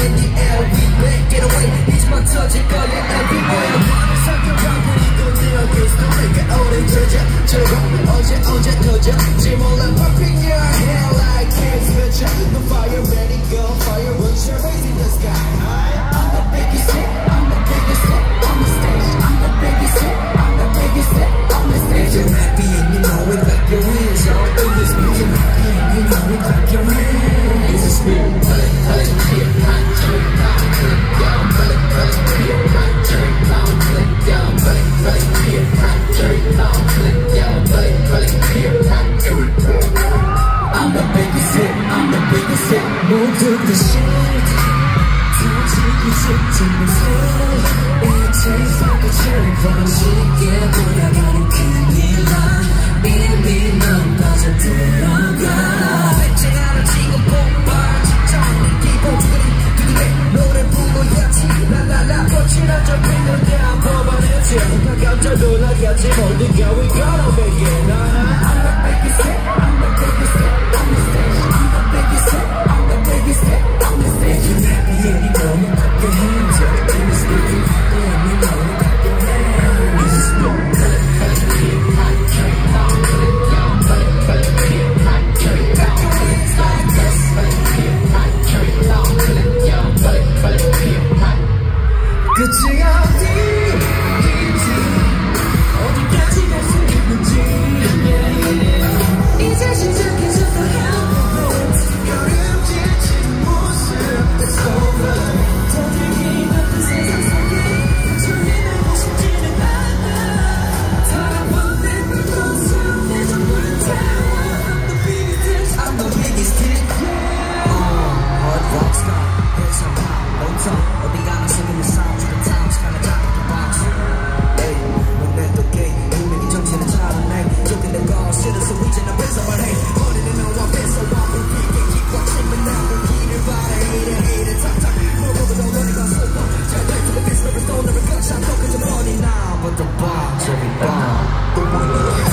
in the air we make get away 이제만 터질 거야 everywhere 밤을 삼켜가고 이거 내 against the break 오랜 저자처럼 어제 터졌지 몰라 popping your hair like kids picture the fire ready go fire once you're raising the sky I'm the biggest hit I'm the biggest hit on the stage I'm the biggest hit I'm the biggest hit on the stage you're happy and you know it like your wins y'all in this beat you're happy and you know it like your wins it's a spirit hit hot turn down click down hit hot turn down click down hit hot turn down click down hit hot turn down I'm the biggest hit I'm the biggest hit 모두 다 shit 터지기 직전의 feel It tastes like a cherry bomb 쉽게 돌아가는 큰일 나 이미 넌 빠져들어가 뱉지 않은 지금 폭발 직전의 기본 두드리 노래 불러야지 라라라 거칠어져 빛는 야 뽑아내지 다 깜짝 놀라겠지 모두가 we gonna make it I'm the biggest hit I'm the biggest hit on the stage I'm the biggest hit I'm the biggest hit on the stage You're happy and you know it clap your hands up in the stage You're happy and you know it clap your hands This is no hit hot turn down click down hit hot turn down it's like this hit hot turn down click down hit hot 끝이 어디인지 어디까지 갈 수 있는지 이제 시작해서 help 여름 지친 모습 It's over 더 길게 같은 세상 속에 조용하고 싶지는 않아 돌아보는 모습 내 전부는 타워 I'm the biggest hit Hard rock sky hits on top low top 어딘가는 singing the sound to the times kinda top of the box Hey 넌 내 덕에 운명이 정신을 차려내 저기 내가 싫어서 이제는 뺏어만 해 머리는 너와 뺏어 완벽하게 keep watching but now 그 길을 바래 hate it 탁탁 너보다 머리가 쏟아 잘 돼 to the best never stone never gunshot focus on money now but the box every bomb don't wanna know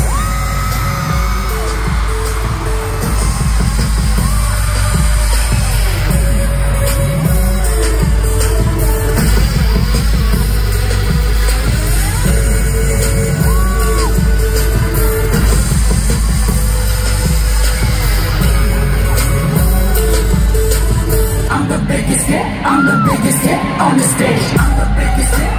I'm the biggest hit on the stage. I'm the biggest hit.